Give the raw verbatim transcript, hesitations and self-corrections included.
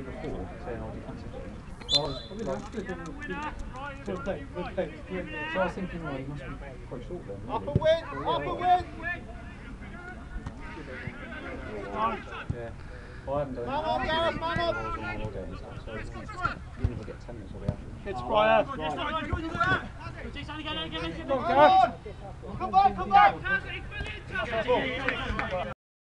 before saying I was defensively. So I was like, good, good, good play, good play. So I was thinking, well, he must be quite short then. Really. Up and win! So, yeah, Up and right. win! Yeah. Well, I haven't done Man up, Gareth, man up! I was on holiday and stuff, so I didn't even get ten minutes of the average. It's Brian. Come back, come back!